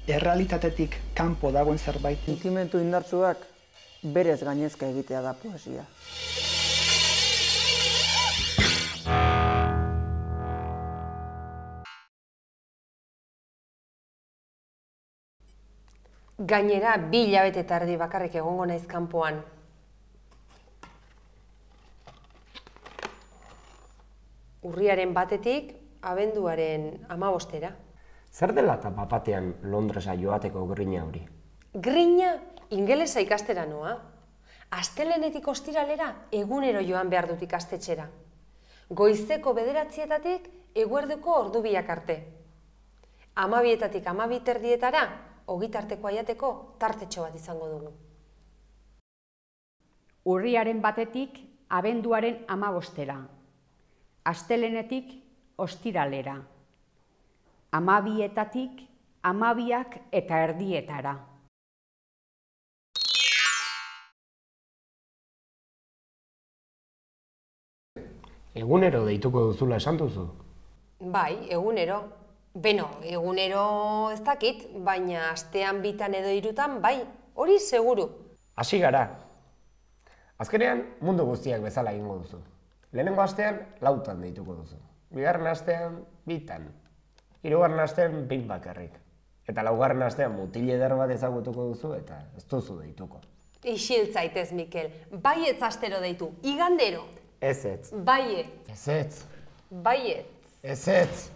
errealitatetik kanpo dagoen zerbait. Sentimendu indartsuak berez gainezka egitea da poesia. Gainera, 2 hilabete eta erdi bakarrik egongo naiz kanpoan. Urriaren 1-tik abenduaren 15-era. Zer dela eta bapatean Londresa joateko grina hori? Grina ingelesa ikastera noa. Astelehenetik ostiralera egunero joan behar dut ikastetxera. Goizeko 9:00-etatik eguerdeko ordu 2 arte. 12:00-etatik 12:30-etara ogitarteko aiateko tartetxo bat izango dugu. Urriaren 1-tik abenduaren 15-era. Astelehenetik ostiralera. 12:00-etatik 12:30-etara. Egunero deituko duzula esan duzu? Bai, egunero. Beno, egunero ez dakit, baina astean 2 edo 3 bai, hori seguru. Hasi gara. Azkenean mundu guztiak bezala egingo duzu. Lehenengo astean 4 deituko duzu. Bigarren astean 2. Hirugarren astean 2 bakarrik. Eta 4. astean mutil eder bat ezagutuko duzu eta ez duzu deituko. Isil zaitez, Mikel. Baietz astero deitu, igandero. Ezetz. Baiet. Ezetz. Baiet. Ezetz.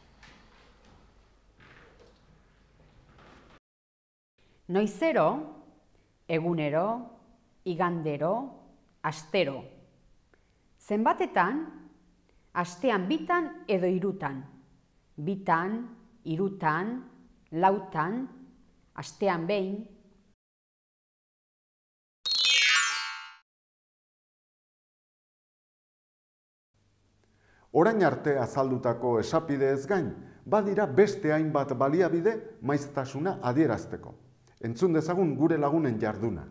Noizero, egunero, igandero, astero. Zenbatetan, astean 2 edo 3. 2, 3, 4, astean 1. Orain arte azaldutako esapideez gain, badira beste hainbat baliabide maiztasuna adierazteko. Entzun dezagun gure lagunen jarduna.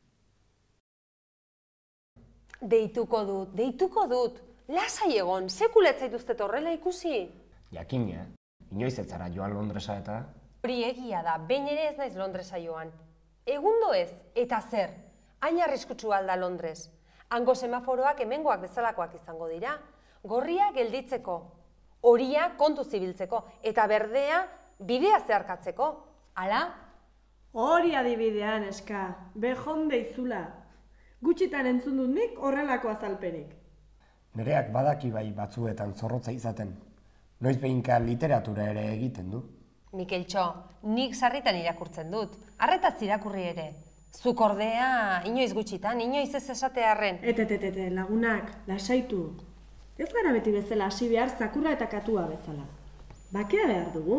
Deituko dut. Lasai egon, sekulet zaituztet horrela ikusi. Jakina, inoiz ez zara joan Londresa eta? Hori egia da, behin ere ez naiz Londresa joan. Egundo ez, eta zer, hain arriskutsu alda Londres. Hango semaforoak hemengoak bezalakoak izango dira. Gorria gelditzeko, horia kontu zibiltzeko, eta berdea bidea zeharkatzeko. Hala? Hori adibidean, eska, bejonde izula. Gutxitan entzun dut nik horrelako azalpenik. Nereak badaki bai batzuetan zorrotza izaten. Noiz behinka literatura ere egiten du. Mikeltxo, nik sarritan irakurtzen dut. Arretaz irakurri ere. Zuk ordea, inoiz gutxitan, inoiz ez esatearren. Ete, lagunak, lasaitu. Ez gara beti bezala hasi behar zakurra eta katua bezala. Bakea behar dugu.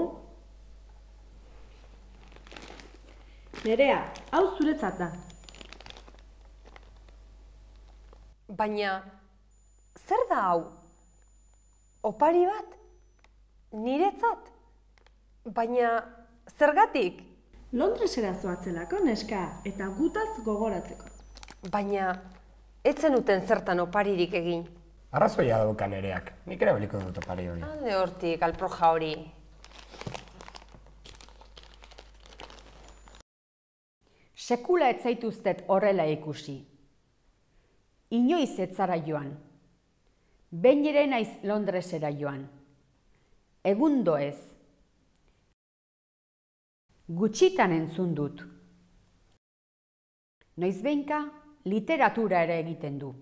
Nerea, hau zuretzat da. Baina, zer da hau? Opari bat? Niretzat? Baina, zergatik? Londresera zoatzelako, neska, eta gutaz gogoratzeko. Baina, ez zenuten zertan oparirik egin. Arrazoia daukan Nereak, nik ere beliko dut opari hori. Alde hortik, alproja hori. Sekula ez zaituztet horrela ikusi. Inoiz ez zara joan. Behin ere naiz Londresera joan. Egundo ez. Gutxitan entzun dut. Noizbehinka literatura ere egiten du.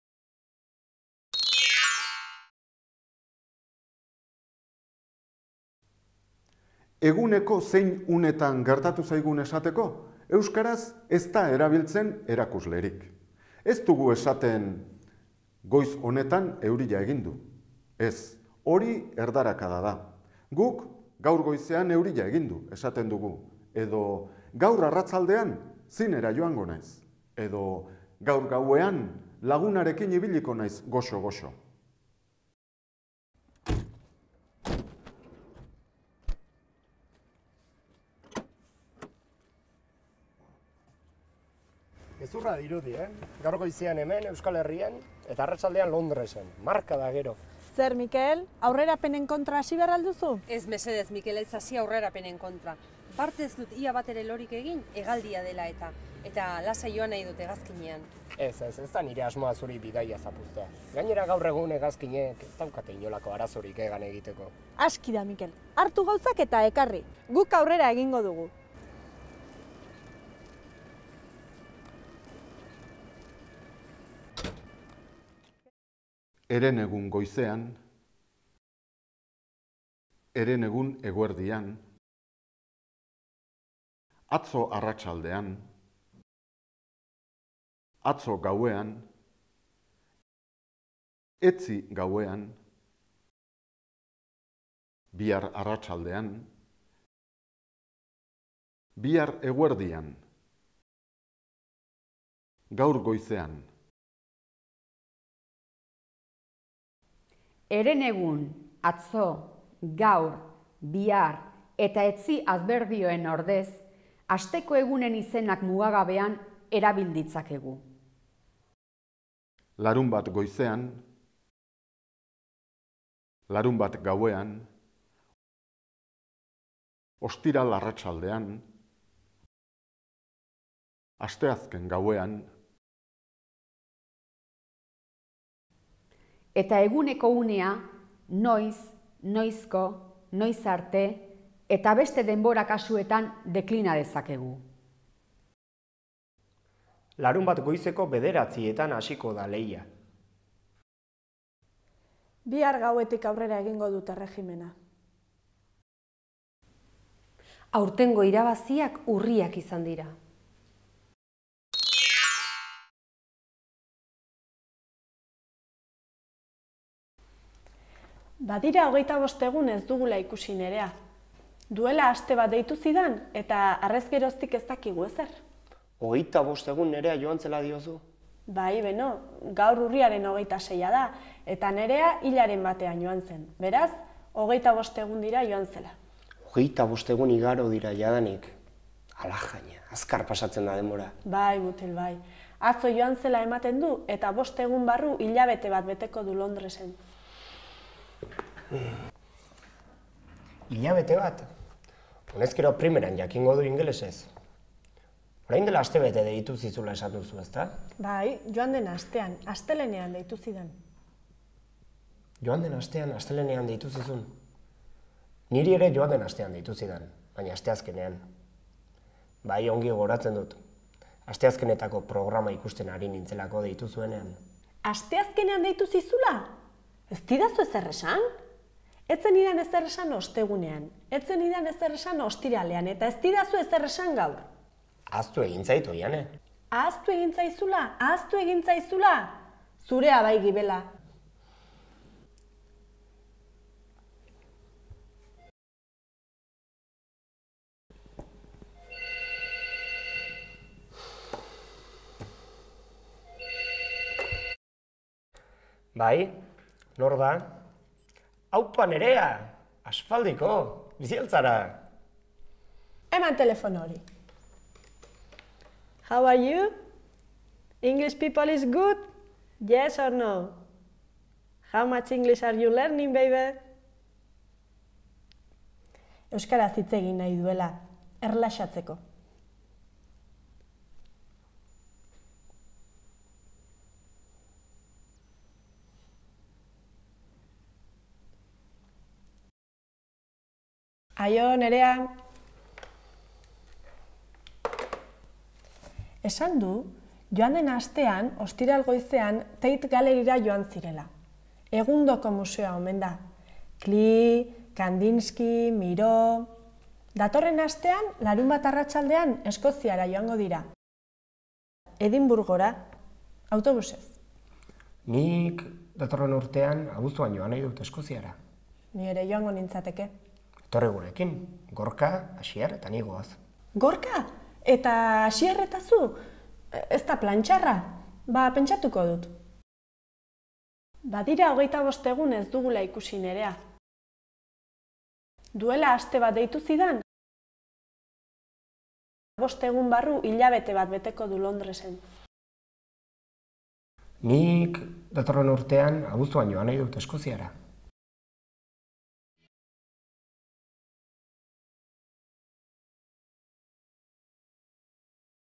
Eguneko zein unetan gertatu zaigun esateko, euskaraz ez da erabiltzen erakuslerik. Ez dugu esaten goiz honetan euria egin du. Ez, hori erdarakada da. Guk gaur goizean euria egin du, esaten dugu. Edo gaur arratzaldean zinera joango naiz. Edo gaur gauean lagunarekin ibiliko naiz goxo-goxo. Gezurra dirudi, Gaur goizean hemen, Euskal Herrian, eta arratsaldean Londresen. Marka da gero. Zer, Mikel, aurrerapenen kontra hasi behar alduzu? Ez mesedez, Mikel, ez hasi aurrerapenen kontra. aparte ez dut ia bat ere lorik egin, hegaldia dela eta lasai joan nahi dut hegazkinean. Ez da nire asmoa zuri bidaia zapuztea. Gainera gaur egun hegazkinek ez daukate inolako arazorik egan egiteko. Aski da, Mikel. Hartu gauzak eta ekarri. Guk aurrera egingo dugu. Herenegun goizean, herenegun eguerdian, atzo arratsaldean, atzo gauean, etzi gauean, bihar arratsaldean, bihar eguerdian, gaur goizean. Herenegun, atzo, gaur, bihar eta etzi adverbioen ordez, asteko egunen izenak mugagabean erabil ditzakegu. Larunbat goizean, larunbat gauean, ostiral arratsaldean, asteazken gauean, Eta eguneko unea, noiz, noizko, noiz arte, eta beste denbora kasuetan deklina dezakegu. Larunbat goizeko 9:00 hasiko da lehia. Bihar gauetik aurrera egingo dute erregimena. Aurtengo irabaziak urriak izan dira. Badira 25 egun ez dugula ikusi Nerea. Duela aste bat deitu zidan eta arrez geroztik ez dakigu ezer. 25 egun Nerea joan zela diozu? Bai, beno, gaur urriaren 26 da, eta Nerea hilaren batean joan zen. Beraz, 25 egun dira joan zela. 25 egun igaro dira jadanik. Ala jaina, azkar pasatzen da denbora. Bai, mutil, bai. Atzo joan zela ematen du, eta 5 egun barru hilabete bat beteko du Londresen. Hilabete bat? Honezkero primeran jakingo du ingelesez. Orain dela astebete deitu zizula esan duzu, ezta? Bai, joan den astean, astelenean deitu zidan. Joan den astean, astelenean deitu zizun. Niri ere joan den astean deitu zidan, baina asteazkenean. Bai, ongi goratzen dut. Asteazkenetako programa ikusten ari nintzelako deitu zuenean. Asteazkenean deitu zizula? Ez didazu ezer esan? Etzen idan ezer esan ostegunean, etzen idan ezer esan ostiralean, eta ez didazu ezer esan gaur. Ahaztu egin zaitu, Jane. Ahaztu egin zaizula, ahaztu egin zaizula. Zurea bai gibela. Bai, nor da? Aupa Nerea, asfaldiko, bizialtzara. Eman telefono hori. How are you? English people is good? Yes or no? How much English are you learning, baby? Euskaraz hitz egin nahi duela, erlaxatzeko. Aio, Nerea. Esan du, joan den astean, ostiral goizean, Tate Galerira joan zirela. Egundoko museoa omen da. Klee, Kandinsky, Miró... Datorren astean, larunbat arratsaldean Eskoziara joango dira. Edinburgora, autobusez. Nik datorren urtean abuztuan joan nahi dut Eskoziara. Ni ere joango nintzateke. Etorri gurekin, Gorka, Asier eta ni goaz. Gorka? Eta Asier eta zu? Ez da plantxarra? Ba, pentsatuko dut. Badira 25 egun ez dugula ikusi Nerea. Duela aste bat deitu zidan? 5 egun barru hilabete bat beteko du Londresen. Nik datorren urtean abuztuan joan nahi dut Eskoziara.